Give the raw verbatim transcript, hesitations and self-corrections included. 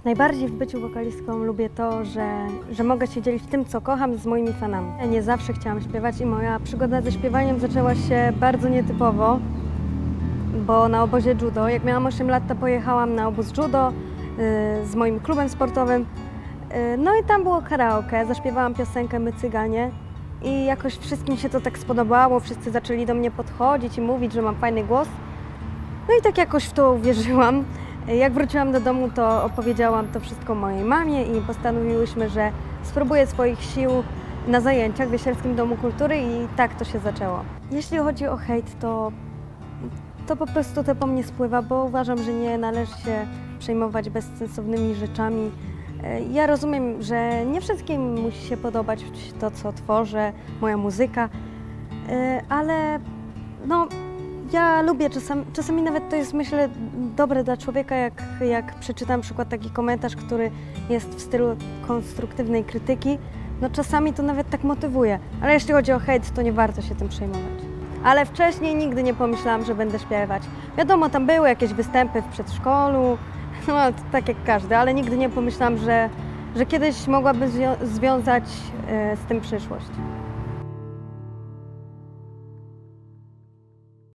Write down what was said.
Najbardziej w byciu wokalistką lubię to, że, że mogę się dzielić tym, co kocham, z moimi fanami. Ja nie zawsze chciałam śpiewać i moja przygoda ze śpiewaniem zaczęła się bardzo nietypowo, bo na obozie judo, jak miałam osiem lat, to pojechałam na obóz judo yy, z moim klubem sportowym. Yy, no i tam było karaoke, zaśpiewałam piosenkę My Cyganie i jakoś wszystkim się to tak spodobało, wszyscy zaczęli do mnie podchodzić i mówić, że mam fajny głos. No i tak jakoś w to uwierzyłam. Jak wróciłam do domu, to opowiedziałam to wszystko mojej mamie i postanowiłyśmy, że spróbuję swoich sił na zajęciach w Jasielskim Domu Kultury i tak to się zaczęło. Jeśli chodzi o hejt, to, to po prostu to po mnie spływa, bo uważam, że nie należy się przejmować bezsensownymi rzeczami. Ja rozumiem, że nie wszystkim musi się podobać to, co tworzę, moja muzyka, ale no, ja lubię, czasami, czasami nawet to jest, myślę, dobre dla człowieka, jak, jak przeczytam na przykład taki komentarz, który jest w stylu konstruktywnej krytyki, no czasami to nawet tak motywuje. Ale jeśli chodzi o hejt, to nie warto się tym przejmować. Ale wcześniej nigdy nie pomyślałam, że będę śpiewać. Wiadomo, tam były jakieś występy w przedszkolu, no tak jak każdy, ale nigdy nie pomyślałam, że, że kiedyś mogłabym zwią- związać e, z tym przyszłość.